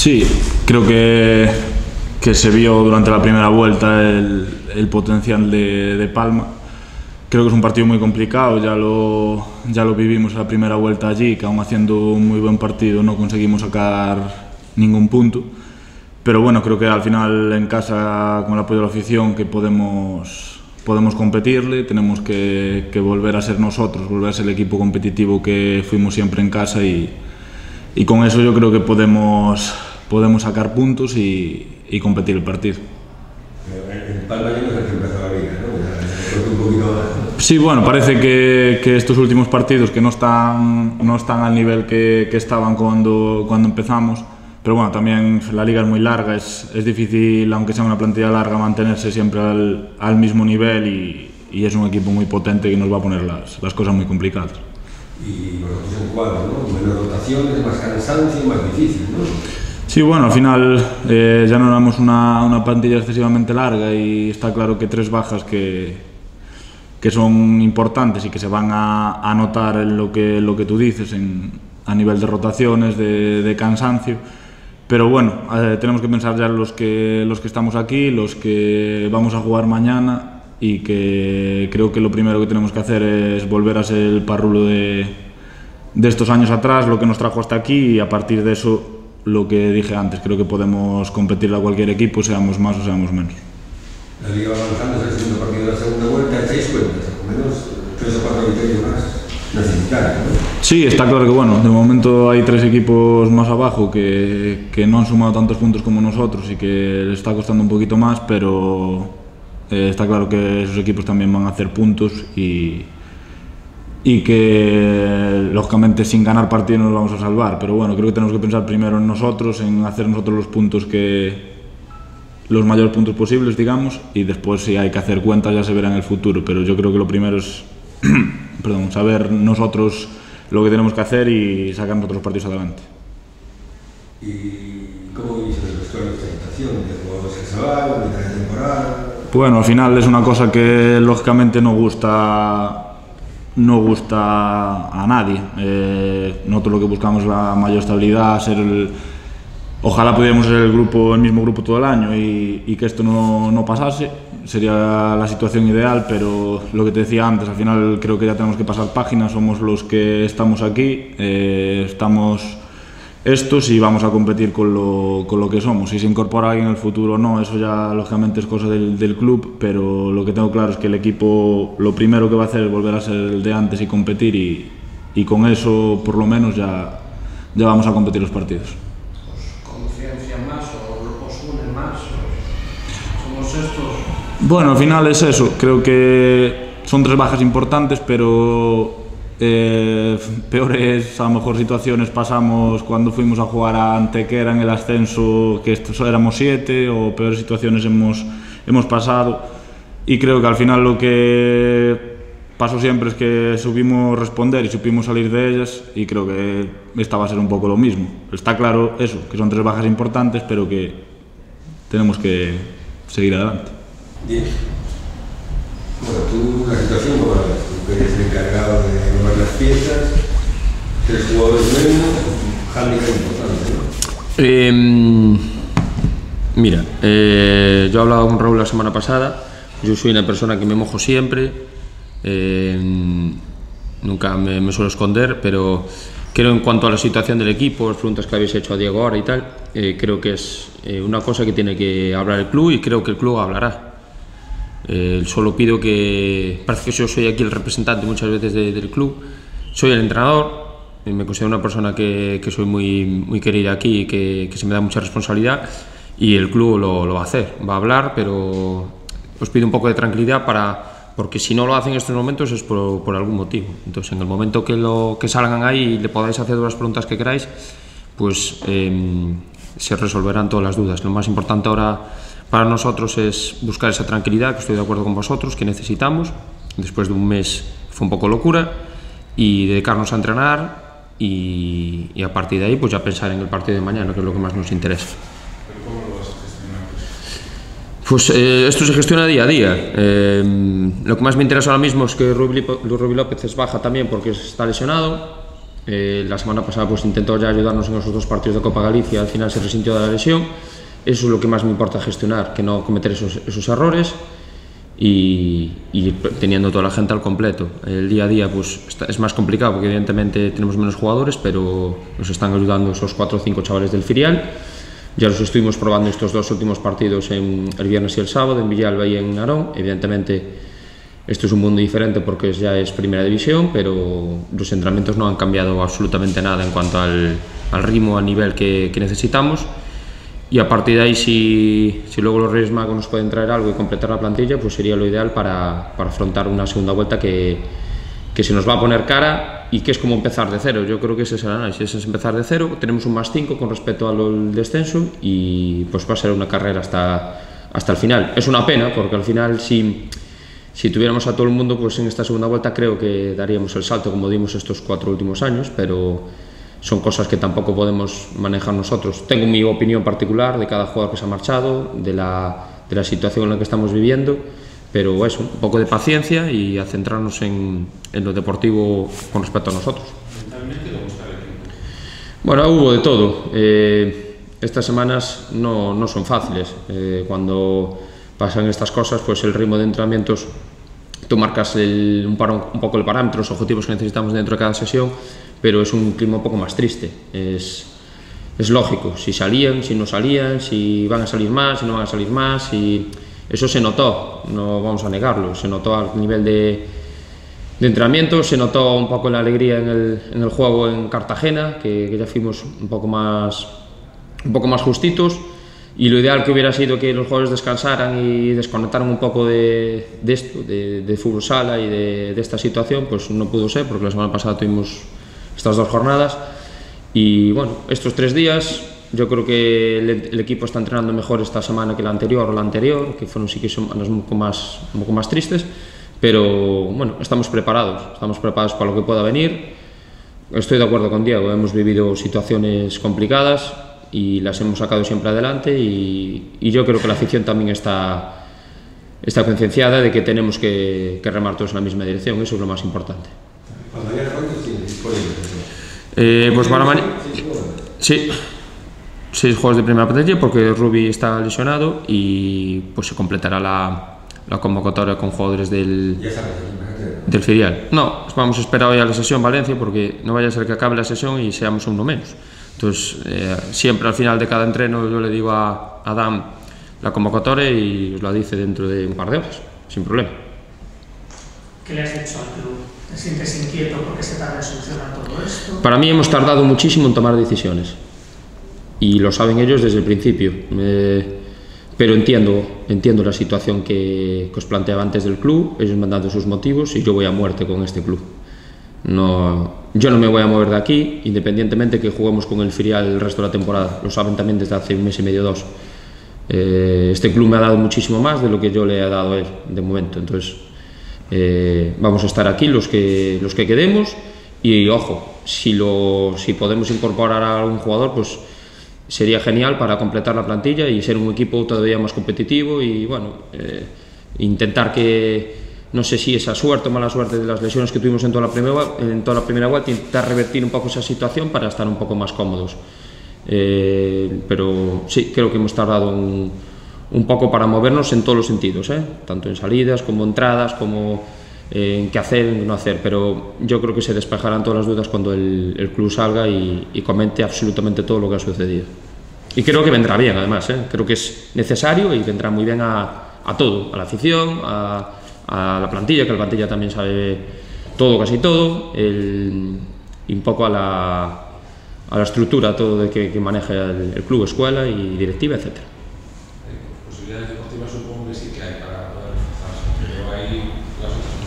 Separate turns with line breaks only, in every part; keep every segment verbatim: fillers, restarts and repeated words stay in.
Sí, creo que, que se vio durante la primera vuelta el, el potencial de, de Palma. Creo que es un partido muy complicado, ya lo, ya lo vivimos en la primera vuelta allí, que aún haciendo un muy buen partido no conseguimos sacar ningún punto. Pero bueno, creo que al final en casa, con el apoyo de la afición, que podemos, podemos competirle, tenemos que, que volver a ser nosotros, volver a ser el equipo competitivo que fuimos siempre en casa y, y con eso yo creo que podemos, podemos sacar puntos y, y competir el partido.
En Palma ya no es el que empezó la liga, ¿no? Un poquito más.
Sí, bueno, parece que, que estos últimos partidos que no están, no están al nivel que, que estaban cuando, cuando empezamos, pero bueno, también la liga es muy larga, es, es difícil, aunque sea una plantilla larga, mantenerse siempre al, al mismo nivel y, y es un equipo muy potente que nos va a poner las, las cosas muy complicadas.
Y vosotros en cuadro, ¿no? Menos rotaciones, más cansancio, más difícil, ¿no?
Sí, bueno, al final eh, ya no éramos una, una plantilla excesivamente larga y está claro que tres bajas que, que son importantes y que se van a, a notar en lo que, lo que tú dices en, a nivel de rotaciones, de, de cansancio. Pero bueno, eh, tenemos que pensar ya en los que, los que estamos aquí, los que vamos a jugar mañana y que creo que lo primero que tenemos que hacer es volver a ser el Parrulo de, de estos años atrás, lo que nos trajo hasta aquí y a partir de eso, lo que dije antes, creo que podemos competir a cualquier equipo, seamos más o seamos menos.
La liga va avanzando, es el segundo partido de la segunda vuelta, echáis cuentas, al menos tres o cuatro victorias más necesitadas, ¿no?
Sí, está claro que bueno, de momento hay tres equipos más abajo que, que no han sumado tantos puntos como nosotros y que les está costando un poquito más, pero eh, está claro que esos equipos también van a hacer puntos y, y que lógicamente sin ganar partidos nos vamos a salvar, pero bueno, creo que tenemos que pensar primero en nosotros, en hacer nosotros los puntos que los mayores puntos posibles, digamos, y después si hay que hacer cuentas ya se verá en el futuro, pero yo creo que lo primero es perdón, saber nosotros lo que tenemos que hacer y sacar nosotros los partidos adelante.
¿Y cómo vivís el vestuario de esta situación? ¿De jugadores que se van, mitad de temporada?
Bueno, al final es una cosa que lógicamente no gusta, no gusta a nadie. Eh, nosotros lo que buscamos es la mayor estabilidad, ser el, ojalá pudiéramos ser el, grupo, el mismo grupo todo el año y, y que esto no, no pasase, sería la situación ideal, pero lo que te decía antes, al final creo que ya tenemos que pasar páginas, somos los que estamos aquí, eh, estamos estos y vamos a competir con lo, con lo que somos. Si se incorpora alguien en el futuro o no, eso ya lógicamente es cosa del, del club, pero lo que tengo claro es que el equipo lo primero que va a hacer es volver a ser el de antes y competir y, y con eso por lo menos ya, ya vamos a competir los partidos. Bueno, al final es eso, creo que son tres bajas importantes, pero eh, peores a lo mejor situaciones pasamos cuando fuimos a jugar a Antequera en el ascenso, que estos éramos siete, o peores situaciones hemos, hemos pasado y creo que al final lo que pasó siempre es que supimos responder y supimos salir de ellas y creo que esta va a ser un poco lo mismo. Está claro eso, que son tres bajas importantes, pero que tenemos que seguir adelante.
Bien. Bueno, tú la situación como la ves, tú que eres el encargado de mover las piezas, tres jugadores menos, un hándicap importante, ¿no?
Eh, mira, eh, yo he hablado con Raúl la semana pasada, yo soy una persona que me mojo siempre, eh, nunca me, me suelo esconder, pero creo en cuanto a la situación del equipo, las preguntas que habéis hecho a Diego ahora y tal, eh, creo que es eh, una cosa que tiene que hablar el club y creo que el club hablará. Eh, solo pido que, parece que yo soy aquí el representante muchas veces de, del club, soy el entrenador, me considero una persona que, que soy muy, muy querida aquí y que, que se me da mucha responsabilidad y el club lo, lo va a hacer, va a hablar, pero os pido un poco de tranquilidad para, porque si no lo hacen en estos momentos es por, por algún motivo. Entonces en el momento que, lo, que salgan ahí y le podáis hacer todas las preguntas que queráis, pues eh, se resolverán todas las dudas. Lo más importante ahora para nosotros es buscar esa tranquilidad, que estoy de acuerdo con vosotros, que necesitamos. Después de un mes fue un poco locura, y dedicarnos a entrenar y, y a partir de ahí pues ya pensar en el partido de mañana, que es lo que más nos interesa.
¿Pero cómo lo vas a gestionar?
Pues eh, esto se gestiona día a día. Eh, lo que más me interesa ahora mismo es que Rubí López es baja también porque está lesionado. Eh, la semana pasada pues intentó ya ayudarnos en esos dos partidos de Copa Galicia, al final se resintió de la lesión. Eso es lo que más me importa gestionar, que no cometer esos, esos errores y, y teniendo toda la gente al completo. El día a día pues está, es más complicado porque evidentemente tenemos menos jugadores, pero nos están ayudando esos cuatro o cinco chavales del filial. Ya los estuvimos probando estos dos últimos partidos en el viernes y el sábado, en Villalba y en Narón. Evidentemente esto es un mundo diferente porque ya es primera división, pero los entrenamientos no han cambiado absolutamente nada en cuanto al, al ritmo, al nivel que, que necesitamos. Y a partir de ahí, si, si luego los Reyes Magos nos pueden traer algo y completar la plantilla, pues sería lo ideal para, para afrontar una segunda vuelta que, que se nos va a poner cara y que es como empezar de cero. Yo creo que ese es el análisis, es empezar de cero. Tenemos un más cinco con respecto al descenso y pues va a ser una carrera hasta, hasta el final. Es una pena porque al final si, si tuviéramos a todo el mundo, pues en esta segunda vuelta creo que daríamos el salto como dimos estos cuatro últimos años, pero son cosas que tampoco podemos manejar nosotros. Tengo mi opinión particular de cada jugador que se ha marchado, de la, de la situación en la que estamos viviendo, pero eso, un poco de paciencia y a centrarnos en, en lo deportivo con respecto a nosotros.
¿Mentalmente cómo está el equipo?
Bueno, hubo de todo. Eh, estas semanas no, no son fáciles. Eh, cuando pasan estas cosas, pues el ritmo de entrenamientos, tú marcas el, un, paro, un poco el parámetro, los objetivos que necesitamos dentro de cada sesión, pero es un clima un poco más triste. Es, es lógico, si salían, si no salían, si van a salir más, si no van a salir más, si... eso se notó, no vamos a negarlo, se notó al nivel de, de entrenamiento, se notó un poco la alegría en el, en el juego en Cartagena, que, que ya fuimos un poco más, un poco más justitos, y lo ideal que hubiera sido que los jugadores descansaran y desconectaran un poco de, de esto, de, de fútbol sala y de, de esta situación, pues no pudo ser, porque la semana pasada tuvimos estas dos jornadas y bueno, estos tres días yo creo que el, el equipo está entrenando mejor esta semana que la anterior o la anterior, que fueron sí que semanas un poco más, un poco más tristes, pero bueno, estamos preparados, estamos preparados para lo que pueda venir. Estoy de acuerdo con Diego, hemos vivido situaciones complicadas y las hemos sacado siempre adelante y, y yo creo que la afición también está, está concienciada de que tenemos que, que remar todos en la misma dirección, eso es lo más importante.
¿Mañana cuántos tienes disponibles?
Eh, pues para mañana, sí, seis juegos de primera plantilla porque Rubi está lesionado y pues se completará la, la convocatoria con jugadores del,
Ya sabes,
del filial. No, vamos a esperar hoy a la sesión Valencia porque no vaya a ser que acabe la sesión y seamos uno menos. Entonces, eh, siempre al final de cada entreno yo le digo a Adam la convocatoria y os la dice dentro de un par de horas, sin problema.
¿Qué le has dicho al club? ¿Te sientes inquieto porque se tarda en solucionar todo esto?
Para mí hemos tardado muchísimo en tomar decisiones y lo saben ellos desde el principio, eh, pero entiendo, entiendo la situación que, que os planteaba antes del club, ellos me han dado sus motivos y yo voy a muerte con este club. No, yo no me voy a mover de aquí, independientemente que juguemos con el filial el resto de la temporada, lo saben también desde hace un mes y medio, dos. Eh, este club me ha dado muchísimo más de lo que yo le he dado a él de momento, entonces eh, vamos a estar aquí los que, los que quedemos y ojo, si, lo, si podemos incorporar a algún jugador pues sería genial para completar la plantilla y ser un equipo todavía más competitivo y bueno, eh, intentar que no sé si esa suerte o mala suerte de las lesiones que tuvimos en toda la primera, en toda la primera vuelta, intentar revertir un poco esa situación para estar un poco más cómodos. Eh, pero sí, creo que hemos tardado un, un poco para movernos en todos los sentidos, ¿eh? Tanto en salidas como entradas, como eh, en qué hacer, en qué no hacer, pero yo creo que se despejarán todas las dudas cuando el, el club salga y, y comente absolutamente todo lo que ha sucedido. Y creo que vendrá bien además, ¿eh? Creo que es necesario y vendrá muy bien a, a todo, a la afición, a a la plantilla, que la plantilla también sabe todo, casi todo, el, y un poco a la, a la estructura todo de que, que maneja el, el club, escuela y directiva, etcétera.
Posibilidades deportivas supongo que sí que hay para poder reforzarse, pero hay las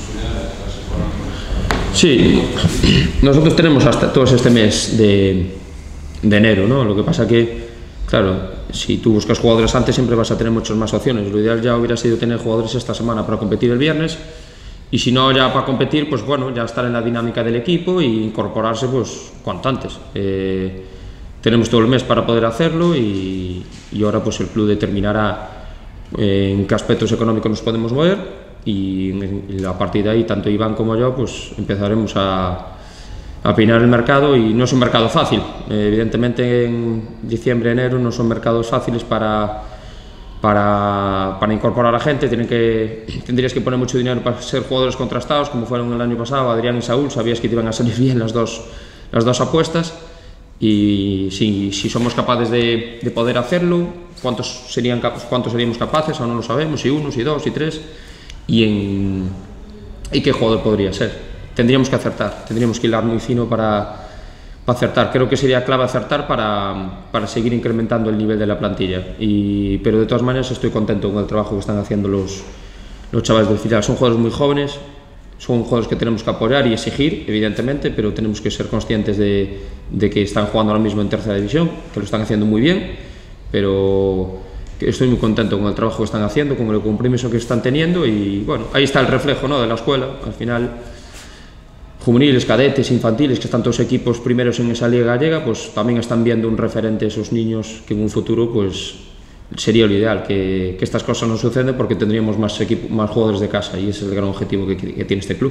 otras posibilidades, las económicas.
Sí, nosotros tenemos hasta todo este mes de, de enero, ¿no? Lo que pasa que, claro, si tú buscas jugadores antes siempre vas a tener muchas más opciones. Lo ideal ya hubiera sido tener jugadores esta semana para competir el viernes y si no ya para competir, pues bueno, ya estar en la dinámica del equipo e incorporarse pues cuanto antes. Eh, tenemos todo el mes para poder hacerlo y, y ahora pues el club determinará eh, en qué aspectos económicos nos podemos mover y, en, y a partir de ahí tanto Iván como yo pues empezaremos a, apinar el mercado, y no es un mercado fácil. Eh, evidentemente en diciembre, enero no son mercados fáciles para, para, para incorporar a gente. Tienen que, tendrías que poner mucho dinero para ser jugadores contrastados, como fueron el año pasado, Adrián y Saúl. Sabías que te iban a salir bien las dos, las dos apuestas, y si, si somos capaces de, de poder hacerlo, ¿cuántos, serían, cuántos seríamos capaces? Aún no lo sabemos, si uno, si dos, si tres, y, en, y qué jugador podría ser. Tendríamos que acertar, tendríamos que hilar muy fino para, para acertar. Creo que sería clave acertar para, para seguir incrementando el nivel de la plantilla. Y, pero de todas maneras estoy contento con el trabajo que están haciendo los, los chavales del filial. Son jugadores muy jóvenes, son jugadores que tenemos que apoyar y exigir, evidentemente, pero tenemos que ser conscientes de, de que están jugando ahora mismo en tercera división, que lo están haciendo muy bien, pero estoy muy contento con el trabajo que están haciendo, con el compromiso que están teniendo, y bueno, ahí está el reflejo, ¿no?, de la escuela. Al final, juveniles, cadetes, infantiles, que están todos equipos primeros en esa liga gallega, pues también están viendo un referente a esos niños que en un futuro pues sería lo ideal, que, que estas cosas no suceden, porque tendríamos más, equipo, más jugadores de casa, y ese es el gran objetivo que, que tiene este club.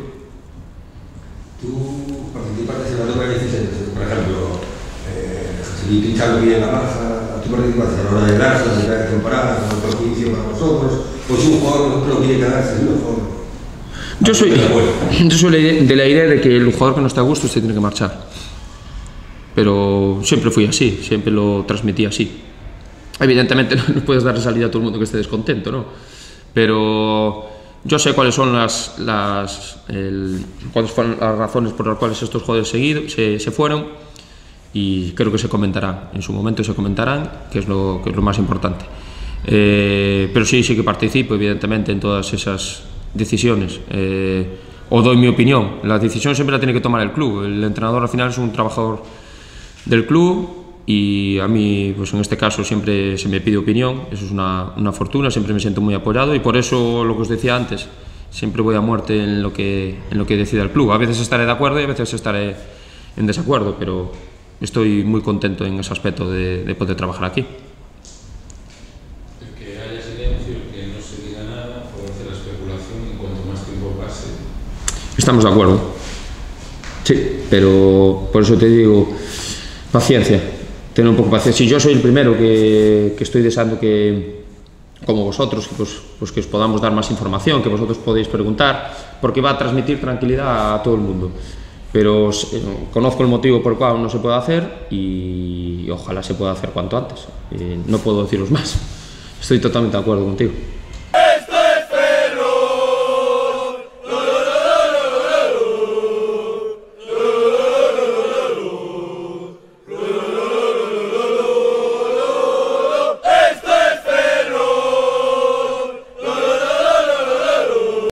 Tú participaste en la toma de decisiones, por ejemplo, eh, Joselito y Chalo vienen a la baja, tú participaste a la hora de grasa, a la mitad de temporada, con otro juicio para vosotros, pues si un jugador no quiere quedarse, ¿no?
Yo soy, yo soy de la idea de que el jugador que no está a gusto se tiene que marchar, pero siempre fui así, siempre lo transmití así. Evidentemente no puedes darle salida a todo el mundo que esté descontento, ¿no? Pero yo sé cuáles son las, las, el, cuáles fueron las razones por las cuales estos jugadores seguido, se, se fueron, y creo que se comentarán, en su momento se comentarán, que es lo, que es lo más importante. Eh, pero sí, sí que participo, evidentemente, en todas esas decisiones, eh, o doy mi opinión. La decisión siempre la tiene que tomar el club. El entrenador al final es un trabajador del club, y a mí, pues en este caso, siempre se me pide opinión. Eso es una, una fortuna, siempre me siento muy apoyado, y por eso, lo que os decía antes, siempre voy a muerte en lo que, en lo que decida el club. A veces estaré de acuerdo y a veces estaré en desacuerdo, pero estoy muy contento en ese aspecto de, de poder trabajar aquí. Estamos de acuerdo, sí, pero por eso te digo, paciencia, tener un poco de paciencia. Si yo soy el primero que, que estoy deseando que, como vosotros, que, pues, pues que os podamos dar más información, que vosotros podéis preguntar, porque va a transmitir tranquilidad a todo el mundo. Pero eh, conozco el motivo por el cual no se puede hacer, y ojalá se pueda hacer cuanto antes. Eh, no puedo deciros más, estoy totalmente de acuerdo contigo.